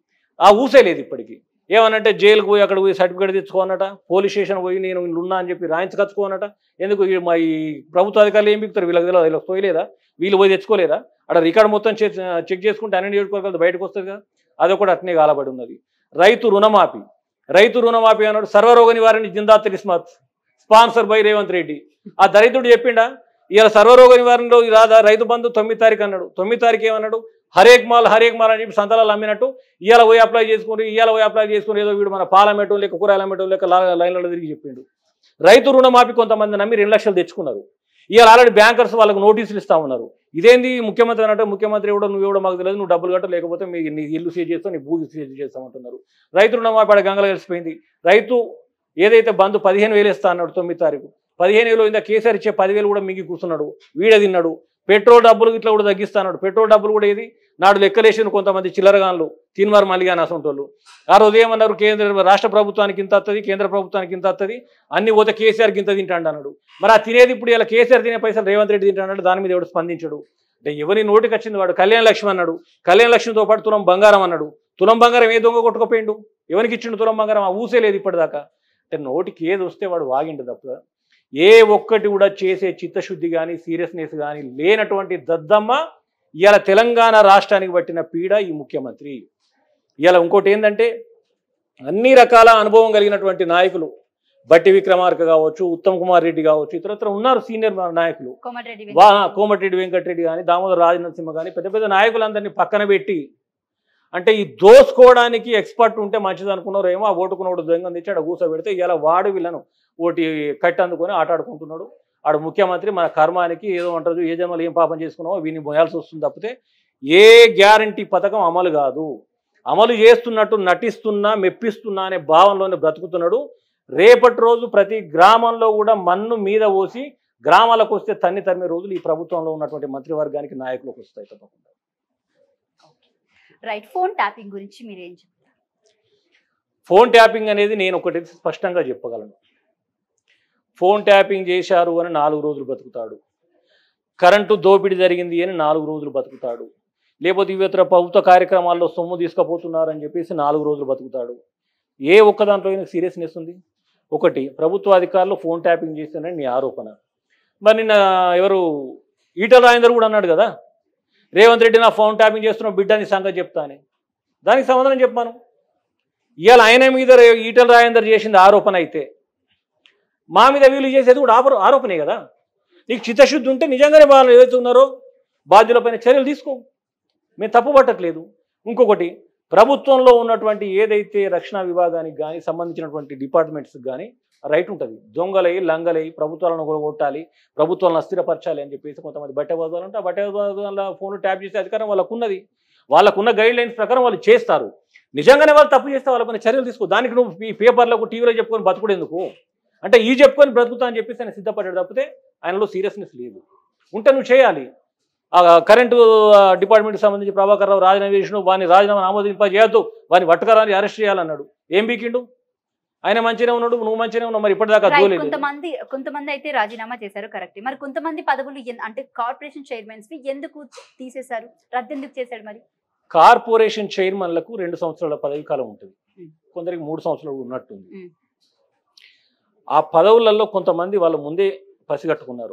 ఆ ఊసేలేదు ఇప్పటికీ. ఏమనంటే జైలుకు పోయి అక్కడ పోయి సర్టిఫికేట్ తెచ్చుకోనట, పోలీస్ స్టేషన్ పోయి నేను ఉన్నా అని చెప్పి రాయించుకొచ్చుకోనట. ఎందుకు మా ఈ ప్రభుత్వ అధికారులు ఏం బిగుతారు? వీళ్ళకి తెలియదు, వీళ్ళకి పోయలేదా? వీళ్ళు పోయి తెచ్చుకోలేరా? అక్కడ రికార్డు మొత్తం చెక్ చేసుకుంటే అన్ని నియోజకవర్గాలు బయటకు వస్తుంది కదా. అదొకటి అట్నే కాలబడి ఉన్నది. రైతు రుణమాఫీ రైతు రుణమాఫీ అన్నాడు. సర్వరోగ నివారణ జిందాత్ తిస్మత్ స్పాన్సర్ బై రేవంత్ రెడ్డి. ఆ దరిద్రుడు చెప్పిండా ఇలా సర్వరోగ నివారణలో రాదా రైతు బంధు తొమ్మిది తారీఖు అన్నాడు. తొమ్మిది తారీఖు ఏమన్నాడు? హరేక్ మాల్ హరేక్ మాల్ అని చెప్పి సంతలాలు అమ్మినట్టు ఇవాళ పోయి అప్లై చేసుకుని ఇవాళ పోయి అప్లై చేసుకుని ఏదో వీడు మన పాలమెటో లేక కూరగాయల మెటో లేక లైన్లలో తిరిగి చెప్పిండు. రైతు రుణమాఫీ కొంతమంది నమ్మి రెండు లక్షలు తెచ్చుకున్నారు. ఇవాళ ఆల్రెడీ బ్యాంకర్స్ వాళ్ళకు నోటీసులు ఇస్తా ఉన్నారు. ఇదేంది ముఖ్యమంత్రి అన్నట్టు ముఖ్యమంత్రి కూడా నువ్వు కూడా మాకు తెలియదు, నువ్వు డబ్బులు కట్ట లేకపోతే మీ నీ ఇల్లు సీజ్ చేస్తావు, నీ భూమి సీజ్ చేస్తామంటున్నారు. రైతు రుణమాఫీ ఆడ గంగలు కలిసిపోయింది. రైతు ఏదైతే బంధు పదిహేను వేలు ఇస్తా అన్నాడు తొమ్మిది తారీఖు పదిహేను వేలు ఇందా కేసీఆర్ ఇచ్చే పదివేలు కూడా మింగి కూర్చున్నాడు. వీడే తిన్నాడు. పెట్రోల్ డబ్బులు ఇట్లా కూడా తగ్గిస్తాడు. పెట్రోల్ డబ్బులు కూడా ఏది నాడు లెక్కలేసిన కొంతమంది చిల్లరగాన్లు తీన్మార్ మల్లిగాని అసంటోళ్ళు ఆ రోజు ఏమన్నారు? కేంద్ర రాష్ట్ర ప్రభుత్వానికి ఇంత వస్తుంది, కేంద్ర ప్రభుత్వానికి ఇంత వస్తుంది, అన్ని పోతే కేసీఆర్కి ఇంత తింటాడు అన్నాడు. మరి ఆ తినేది ఇప్పుడు ఇలా కేసీఆర్ తినే పైసలు రేవంత్ రెడ్డి తింటాడు. దాని మీద ఎవడు స్పందించడు. అంటే ఎవరి నోటికి వచ్చింది వాడు కళ్యాణ లక్ష్మి అన్నాడు. కళ్యాణ లక్ష్మితో పాటు తులం బంగారం అన్నాడు. తులం బంగారం ఏ దొంగ కొట్టుకుపోయిండు? ఎవరికి ఇచ్చిండు తులం బంగారం? ఆ ఊసే లేదు ఇప్పటిదాకా. అంటే నోటికి ఏది వస్తే వాడు వాగిండు తప్ప ఏ ఒక్కటి కూడా చేసే చిత్తశుద్ధి కానీ సీరియస్నెస్ కానీ లేనటువంటి దద్దమ్మ ఇవాళ తెలంగాణ రాష్ట్రానికి పట్టిన పీడ ఈ ముఖ్యమంత్రి. ఇవాళ ఇంకోటి ఏంటంటే అన్ని రకాల అనుభవం కలిగినటువంటి నాయకులు బట్టి విక్రమార్క కావచ్చు, ఉత్తమ్ కుమార్ రెడ్డి కావచ్చు, ఇతరత్ర ఉన్నారు సీనియర్ నాయకులు. వా కోమటిరెడ్డి వెంకటరెడ్డి కానీ, దామోదర రాజనరసింహ కానీ, పెద్ద పెద్ద నాయకులందరినీ పక్కన పెట్టి అంటే ఈ దోసుకోవడానికి ఎక్స్పర్ట్ ఉంటే మంచిది అనుకున్నారు ఏమో. ఆ ఓటుకున్నోడు దొంగ తెచ్చి ఆడ కూర్చోబెడితే ఇలా వాడు వీళ్ళను ఓటి కట్టి అందుకొని ఆట ఆడుకుంటున్నాడు. ఆడు ముఖ్యమంత్రి మన కర్మానికి ఏదో అంటారు, ఏ జన్మలు ఏం పాపం చేసుకున్నామో వీని మోయాల్సి వస్తుంది తప్పితే ఏ గ్యారంటీ పథకం అమలు కాదు. అమలు చేస్తున్నట్టు నటిస్తున్నా మెప్పిస్తున్నా అనే భావంలోనే బ్రతుకుతున్నాడు. రేపటి రోజు ప్రతి గ్రామంలో కూడా మన్ను మీద పోసి గ్రామాలకు వస్తే తన్ని తరిమే రోజులు ఈ ప్రభుత్వంలో ఉన్నటువంటి మంత్రివర్గానికి నాయకులకు వస్తాయి తప్పకుండా. రైట్. ఫోన్ ట్యాపింగ్ గురించి మీరు ఏం చెప్తారు? ఫోన్ ట్యాపింగ్ అనేది నేను ఒకటి స్పష్టంగా చెప్పగలను. ఫోన్ ట్యాపింగ్ చేశారు అని నాలుగు రోజులు బతుకుతాడు. కరెంటు దోపిడీ జరిగింది అని నాలుగు రోజులు బతుకుతాడు. లేకపోతే ఇతర ప్రభుత్వ కార్యక్రమాల్లో సొమ్ము తీసుకుపోతున్నారని చెప్పేసి నాలుగు రోజులు బతుకుతాడు. ఏ ఒక్క దాంట్లో అయినా సీరియస్నెస్ ఉంది? ఒకటి, ప్రభుత్వ అధికారులు ఫోన్ ట్యాపింగ్ చేస్తారని నీ ఆరోపణ. మరి నిన్న ఎవరు ఈటల రాజేందర్ కూడా అన్నాడు కదా, రేవంత్ రెడ్డి నా ఫోన్ ట్యాపింగ్ చేస్తున్న బిడ్డని సంగతి చెప్తా అని. దానికి సమాధానం చెప్పాను. ఇవాళ ఆయన మీద ఈటల రాజేందర్ చేసింది ఆరోపణ అయితే మా మీద వీళ్ళు చేసేది కూడా ఆరో ఆరోపణే కదా. నీకు చిత్తశుద్ధి ఉంటే నిజంగానే వాళ్ళు ఏదైతే ఉన్నారో బాధ్యులపైన చర్యలు తీసుకో. మేము తప్పు పట్టట్లేదు. ఇంకొకటి, ప్రభుత్వంలో ఉన్నటువంటి ఏదైతే రక్షణ విభాగానికి కానీ సంబంధించినటువంటి డిపార్ట్మెంట్స్కి కానీ రైట్ ఉంటుంది. దొంగలై లంగలై ప్రభుత్వాలను కూడా కొట్టాలి, ప్రభుత్వాలను అస్థిరపరచాలి అని చెప్పేసి కొంతమంది బట్టెబాదులు అంటే ఆ బట్టెబాదుల ఫోన్ ట్యాప్ చేసే అధికారం వాళ్ళకు ఉన్నది. వాళ్ళకున్న గైడ్ లైన్స్ ప్రకారం వాళ్ళు చేస్తారు. నిజంగానే వాళ్ళు తప్పు చేస్తే వాళ్ళపైన చర్యలు తీసుకో. దానికి నువ్వు ఈ పేపర్లకు టీవీలో చెప్పుకొని బతుకుడేందుకు? అంటే ఈ చెప్పుకొని బ్రతుకుతా అని చెప్పేసి ఆయన సిద్ధపడ్డాడు తప్పితే ఆయనలో సీరియస్నెస్ లేదు. ఉంటే నువ్వు చేయాలి. కరెంటు డిపార్ట్మెంట్కి సంబంధించి ప్రభాకర్ రావు రాజీనామా చేసినావు, వాడిని రాజీనామా ఆమోదింప చేయొద్దు, వాడిని పట్టుకరాని అరెస్ట్ చేయాలన్నాడు. ఏం బీకిండు? ఆయన మంచిగానే ఉన్నాడు, నువ్వు మంచిగానే ఉన్నావు. మరి ఇప్పటిదాకా కొంతమంది కొంతమంది అయితే రాజీనామా చేశారు, కరెక్ట్. మరి కొంతమంది పదవులు అంటే కార్పొరేషన్ చైర్మన్స్ ఎందుకు తీసేశారు, రద్దు ఎందుకు చేశాడు? మరి కార్పొరేషన్ చైర్మన్లకు రెండు సంవత్సరాల పదవి కాలం ఉంటుంది, కొందరికి మూడు సంవత్సరాలు ఉన్నట్టుంది. ఆ పదవులలో కొంతమంది వాళ్ళు ముందే పసిగట్టుకున్నారు.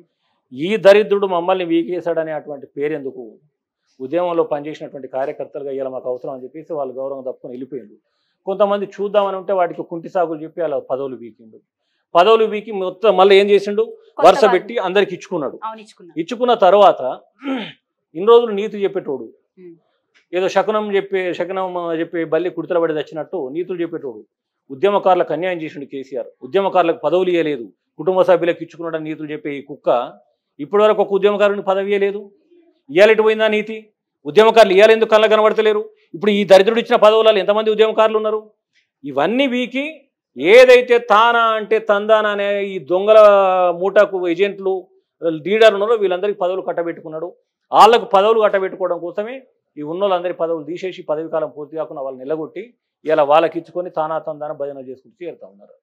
ఈ దరిద్రుడు మమ్మల్ని వీకేశాడనే అటువంటి పేరెందుకు? ఉద్యమంలో పనిచేసినటువంటి కార్యకర్తలుగా ఇలా మాకు అవసరం అని చెప్పేసి వాళ్ళు గౌరవం తప్పుకొని వెళ్ళిపోయిండు. కొంతమంది చూద్దామని ఉంటే వాటికి కుంటి సాగులు చెప్పి అలా పదవులు వీకిండు. పదవులు వీకి మొత్తం మళ్ళీ ఏం చేసిండు, వరుస పెట్టి అందరికి ఇచ్చుకున్నాడు. ఇచ్చుకున్న తర్వాత ఇన్ని రోజులు నీతులు చెప్పేటోడు, ఏదో శకునం చెప్పే శకునం చెప్పి బల్లి కుడితల పడి తెచ్చినట్టు నీతులు చెప్పేటోడు. ఉద్యమకారులకు అన్యాయం చేసిండు కేసీఆర్. ఉద్యమకారులకు పదవులు ఇవ్వలేదు, కుటుంబ సభ్యులకు ఇచ్చుకున్నాడని నీతులు చెప్పే ఈ కుక్క ఇప్పటి వరకు ఒక ఉద్యమకారుని పదవి ఇవ్వలేదు. ఇవ్వాలెటు పోయిందా నీతి? ఉద్యమకారులు ఇవ్వాలి ఎందుకు కళ్ళ కనబడతలేరు? ఇప్పుడు ఈ దరిద్రుడు ఇచ్చిన పదవులలో ఎంతమంది ఉద్యమకారులు ఉన్నారు? ఇవన్నీ వీకి ఏదైతే తానా అంటే తందానా అనే ఈ దొంగల మూటకు ఏజెంట్లు లీడర్ ఉన్నారో వీళ్ళందరికీ పదవులు కట్టబెట్టుకున్నాడు. వాళ్ళకు పదవులు కట్టబెట్టుకోవడం కోసమే ఈ ఉన్నోళ్ళందరి పదవులు తీసేసి పదవి కాలం పూర్తి కాకుండా వాళ్ళని నిలగొట్టి ఇలా వాళ్ళకి ఇచ్చుకొని తానా తందాన భజన చేసుకుని చేరుతా ఉన్నారు.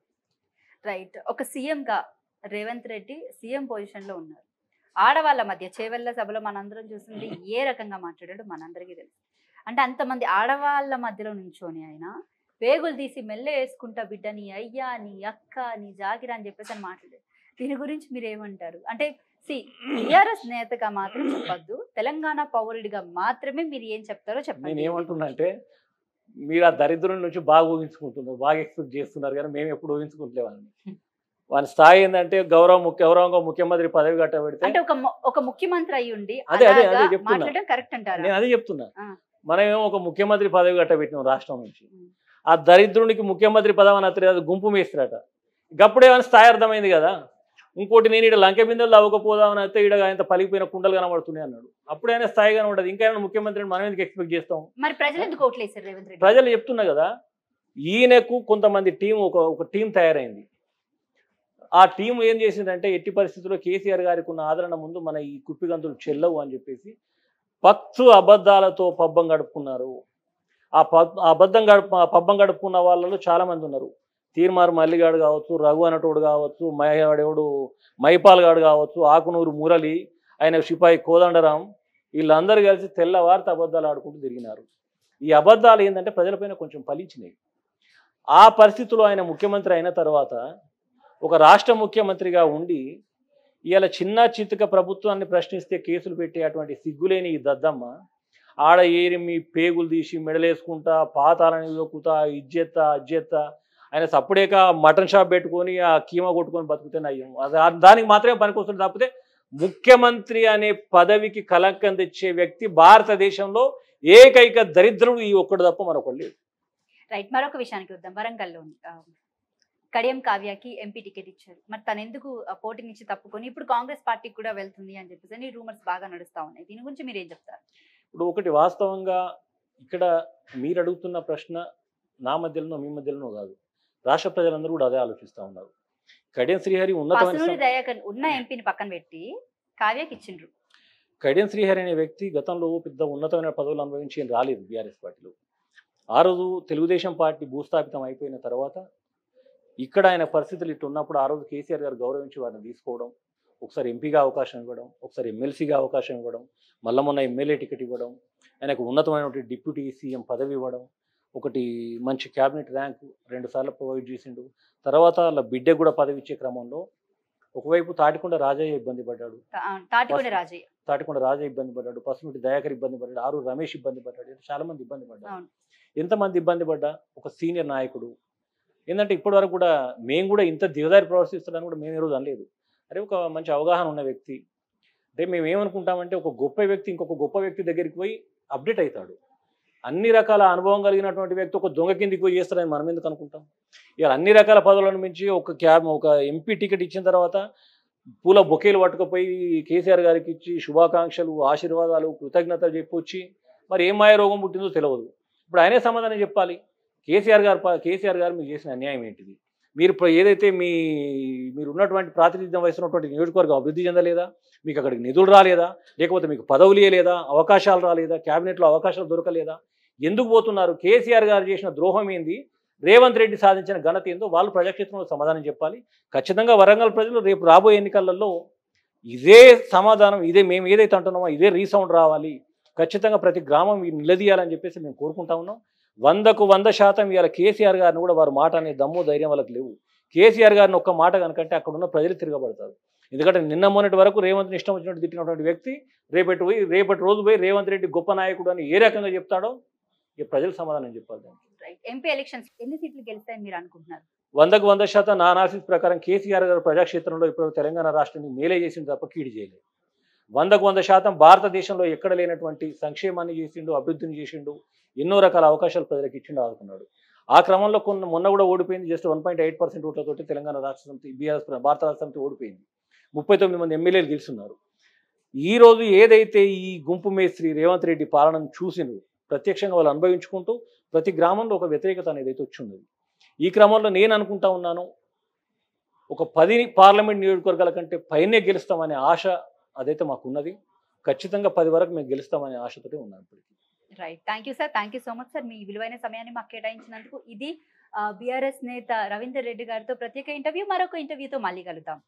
రైట్. ఒక సీఎంగా రేవంత్ రెడ్డి సీఎం పొజిషన్లో ఉన్నారు. ఆడవాళ్ళ మధ్య చేవెళ్ళ సభలో మనందరం చూసింది ఏ రకంగా మాట్లాడాడు మనందరికీ తెలుసు. అంటే అంతమంది ఆడవాళ్ళ మధ్యలో నుంచోని ఆయన పేగులు తీసి మెల్లె వేసుకుంటా బిడ్డ నీ అయ్యా నీ అక్క నీ జాగిరా అని చెప్పేసి అని మాట్లాడారు. దీని గురించి మీరు ఏమంటారు? అంటే సి టీఆర్ఎస్ నేతగా మాత్రం చెప్పద్దు, తెలంగాణ పౌరుడిగా మాత్రమే మీరు ఏం చెప్తారో చెప్పండి. నేను ఏమంటున్నా అంటే మీరు ఆ దరిద్రం నుంచి బాగా ఊహించుకుంటున్నారు, బాగా ఎక్స్పెక్ట్ చేస్తున్నారు, కానీ మేము ఎప్పుడు ఊహించుకుంటలేమని. వాని స్థాయి ఏంటంటే గౌరవం గౌరవంగా ముఖ్యమంత్రి పదవి కట్టబెడితే అంటే ఒక ఒక ముఖ్యమంత్రి అయ్యి ఉండి అదే అదే అదే చెప్తున్నా, కరెక్ట్ అంటారు. నేను అదే చెప్తున్నా. మనం ఏమో ఒక ముఖ్యమంత్రి పదవి కట్టబెట్టినాం రాష్ట్రం నుంచి, ఆ దరిద్రునికి ముఖ్యమంత్రి పదవి అని అతను గుంపు మేస్తారట. గప్పుడేమైనా స్థాయి అర్థమైంది కదా. ఇంకోటి నేను ఇక్కడ లంకె బిందెలు అవ్వకపోదామని అయితే ఇక్కడ ఆయన పలిగిపోయిన కుండలు కనబడుతున్నాయి అన్నాడు. అప్పుడైనా స్థాయి కనబడదు. ఇంకా ముఖ్యమంత్రిని మనం ఎందుకు ఎక్స్పెక్ట్ చేస్తాం? మరి ప్రజలు ఎందుకు ఓట్లేశారు రేవంత్ రెడ్డి? ప్రజలు చెప్తున్నా కదా, ఈయనకు కొంతమంది టీం ఒక ఒక టీం తయారైంది. ఆ టీం ఏం చేసిందంటే ఎట్టి పరిస్థితుల్లో కేసీఆర్ గారికి ఉన్న ఆదరణ ముందు మన ఈ కుప్పిగంతులు చెల్లవు అని చెప్పేసి పచ్చు అబద్ధాలతో పబ్బం గడుపుకున్నారు. ఆ అబద్ధం గడుపు పబ్బం గడుపుకున్న వాళ్ళలో చాలామంది ఉన్నారు. తీర్మార్ మల్లిగాడు కావచ్చు, రఘు అనటోడు కావచ్చు, మయవాడేవుడు మైపాల్ గాడు కావచ్చు, ఆకునూరు మురళి, ఆయన సిపాయి కోదండరాం, వీళ్ళందరూ కలిసి తెల్లవారితో అబద్ధాలు ఆడుకుంటూ తిరిగినారు. ఈ అబద్ధాలు ఏంటంటే ప్రజలపైన కొంచెం ఫలించినాయి. ఆ పరిస్థితిలో ఆయన ముఖ్యమంత్రి అయిన తర్వాత ఒక రాష్ట్ర ముఖ్యమంత్రిగా ఉండి ఇవాళ చిన్న చితక ప్రభుత్వాన్ని ప్రశ్నిస్తే కేసులు పెట్టే అటువంటి సిగ్గులేని ఈ దద్దమ్మ ఆడ ఏరి మీ పేగులు తీసి మెడలేసుకుంటా పాతాలని దొక్కుతా ఇజ్జెత్తా అజ్జెత్తా ఆయన సప్పుడేక మటన్ షాప్ పెట్టుకొని ఆ కీమా కొట్టుకొని బతుకుతే నయ్యం. అది దానికి మాత్రమే పనికొస్తుంది తప్పితే ముఖ్యమంత్రి అనే పదవికి కలంకం తెచ్చే వ్యక్తి భారతదేశంలో ఏకైక దరిద్రుడు ఈ ఒక్కడు తప్ప మరొకడు లేడు. రైట్, మరొక విషయానికి వద్దాం. వరంగల్లో ఆ, కడియం కావ్యకి ఎంపీ టికెట్ ఇచ్చారు. మరి తను ఎందుకు ఆ పోటీ నుంచి తప్పుకొని ఇప్పుడు కాంగ్రెస్ పార్టీకి కూడా వెళ్తుంది అని చెప్పేసి రూమర్స్ బాగా నడుస్తా ఉన్నాయి. దీని గురించి మీరు ఏం చెప్తారు? ఇప్పుడు ఒకటి వాస్తవంగా ఇక్కడ మీరు అడుగుతున్న ప్రశ్న నా మధ్యలోనో మీ మధ్యలోనో కాదు, రాష్ట్ర ప్రజలందరూ కూడా అదే ఆలోచిస్తూ ఉన్నారు. కడియం శ్రీహరి ఉన్నతమైన పసునూరి దయాకర్ ఉన్న ఎంపీని పక్కన పెట్టి కావ్యకి ఇచ్చిండ్రు. కడియం శ్రీహరి అనే వ్యక్తి గతంలో పెద్ద ఉన్నతమైన పదవులు అనుభవించి ఏం రాలేదు బీఆర్ఎస్ పార్టీలో. ఆ రోజు తెలుగుదేశం పార్టీ భూస్థాపితం అయిపోయిన తర్వాత ఇక్కడ ఆయన పరిస్థితులు ఇట్టు ఉన్నప్పుడు ఆ రోజు కేసీఆర్ గారు గౌరవించి వారిని తీసుకోవడం, ఒకసారి ఎంపీగా అవకాశం ఇవ్వడం, ఒకసారి ఎమ్మెల్సీగా అవకాశం ఇవ్వడం, మళ్ళీ మొన్న ఎమ్మెల్యే టికెట్ ఇవ్వడం, ఆయనకు ఉన్నతమైనటువంటి డిప్యూటీ సీఎం పదవి ఇవ్వడం, ఒకటి మంచి క్యాబినెట్ ర్యాంకు రెండు సార్లు ప్రొవైడ్ చేసిండు. తర్వాత వాళ్ళ బిడ్డకు కూడా పదవి ఇచ్చే క్రమంలో ఒకవైపు తాటికొండ రాజయ్య ఇబ్బంది పడ్డాడు, తాటికొండ రాజయ్య తాటికొండ రాజయ్య ఇబ్బంది పడ్డాడు, పసునూటి దయాకర్ ఇబ్బంది పడ్డాడు, ఆరు రమేష్ ఇబ్బంది పడ్డాడు, చాలా మంది ఇబ్బంది పడ్డాడు. ఎంతమంది ఇబ్బంది పడ్డా ఒక సీనియర్ నాయకుడు ఏంటంటే ఇప్పటి వరకు కూడా మేము కూడా ఇంత దిగదారి ప్రవర్తిస్తున్నాను కూడా మేము ఈరోజు అనలేదు. అరే ఒక మంచి అవగాహన ఉన్న వ్యక్తి అంటే మేము ఏమనుకుంటామంటే ఒక గొప్ప వ్యక్తి ఇంకొక గొప్ప వ్యక్తి దగ్గరికి పోయి అప్డేట్ అవుతాడు. అన్ని రకాల అనుభవం కలిగినటువంటి వ్యక్తి ఒక దొంగ కిందికి పోయి చేస్తారని మనం ఎందుకు అనుకుంటాం? ఇవాళ అన్ని రకాల పదవులను మించి ఒక క్యాబ్ ఒక ఎంపీ టికెట్ ఇచ్చిన తర్వాత పూల బొకేలు పట్టుకుపోయి కేసీఆర్ గారికి ఇచ్చి శుభాకాంక్షలు ఆశీర్వాదాలు కృతజ్ఞతలు చెప్పొచ్చి మరి ఏం మాయ రోగం పుట్టిందో తెలియదు. ఇప్పుడు ఆయనే సమాధానం చెప్పాలి. కేసీఆర్ గారు కేసీఆర్ గారు మీకు చేసిన అన్యాయం ఏంటిది? మీరు ఏదైతే మీ మీరు ఉన్నటువంటి ప్రాతినిధ్యం వహిస్తున్నటువంటి నియోజకవర్గం అభివృద్ధి చెందలేదా? మీకు అక్కడికి నిధులు రాలేదా? లేకపోతే మీకు పదవులు ఇవ్వలేదా? అవకాశాలు రాలేదా? క్యాబినెట్లో అవకాశాలు దొరకలేదా? ఎందుకు పోతున్నారు? కేసీఆర్ గారు చేసిన ద్రోహం ఏంది, రేవంత్ రెడ్డి సాధించిన ఘనత ఏందో వాళ్ళు ప్రజాక్షేత్రంలో సమాధానం చెప్పాలి. ఖచ్చితంగా వరంగల్ ప్రజలు రేపు రాబోయే ఎన్నికలలో ఇదే సమాధానం, ఇదే మేము ఏదైతే అంటున్నామో ఇదే రీసౌండ్ రావాలి. ఖచ్చితంగా ప్రతి గ్రామం నిలదీయాలని చెప్పేసి మేము కోరుకుంటా ఉన్నాం. వందకు వంద శాతం ఇవాళ కేసీఆర్ గారిని కూడా వారు మాట అనే దమ్ము ధైర్యం వాళ్ళకి లేవు. కేసీఆర్ గారిని ఒక్క మాట కనుకంటే అక్కడ ఉన్న ప్రజలు తిరగబడతారు. ఎందుకంటే నిన్న మొన్నటి వరకు రేవంత్ని ఇష్టం వచ్చినట్టు తిట్టినటువంటి వ్యక్తి రేపటి పోయి రేపటి రోజు పోయి రేవంత్ రెడ్డి గొప్ప నాయకుడు అని ఏ రకంగా చెప్తాడో ఇక ప్రజలు సమాధానం చెప్పాలి. ఎంపీ ఎలక్షన్స్ ఎన్ని సీట్లు గెలుస్తాయని మీరు అనుకుంటున్నారు? వందకు వంద శాతం నా అనాలిసిస్ ప్రకారం కేసీఆర్ గారు ప్రజాక్షేత్రంలో ఇప్పుడు తెలంగాణ రాష్ట్రాన్ని మేలే చేసింది తప్ప కీడు చేయలేదు. వందకు వంద శాతం భారతదేశంలో ఎక్కడ లేనటువంటి సంక్షేమాన్ని చేసిండు, అభివృద్ధిని చేసిండు, ఎన్నో రకాల అవకాశాలు ప్రజలకు ఇచ్చిండు, ఆదుకున్నాడు. ఆ క్రమంలో కొన్ని మొన్న కూడా ఓడిపోయింది. Just one point eight percent ఓట్లతోటి తెలంగాణ రాష్ట్ర సమితి బీఆర్ఎస్ భారత రాష్ట్ర సమితి ఓడిపోయింది. ముప్పై తొమ్మిది మంది ఎమ్మెల్యేలు గెలుస్తున్నారు. ఈరోజు ఏదైతే ఈ గుంపు మేస్త్రి రేవంత్ రెడ్డి పాలనను చూసిండు ప్రత్యక్షంగా వాళ్ళు అనుభవించుకుంటూ ప్రతి గ్రామంలో ఒక వ్యతిరేకత అనేది అయితే వచ్చి ఉన్నది. ఈ క్రమంలో నేను అనుకుంటా ఉన్నాను ఒక పది పార్లమెంట్ నియోజకవర్గాల కంటే పైనే గెలుస్తామనే ఆశ అదైతే మాకున్నది. ఖచ్చితంగా పది వరకు మేము గెలుస్తామనే ఆశతోనే ఉన్నాను ఇప్పటికీ. Right, thank you sir, thank you so much sir. మీ విలువైన సమయాన్ని మాకు కేటాయించినందుకు. ఇది బీఆర్ఎస్ నేత రవీందర్ రెడ్డి గారితో ప్రత్యేక ఇంటర్వ్యూ. మరొక ఇంటర్వ్యూతో మళ్ళీ కలుద్దాం.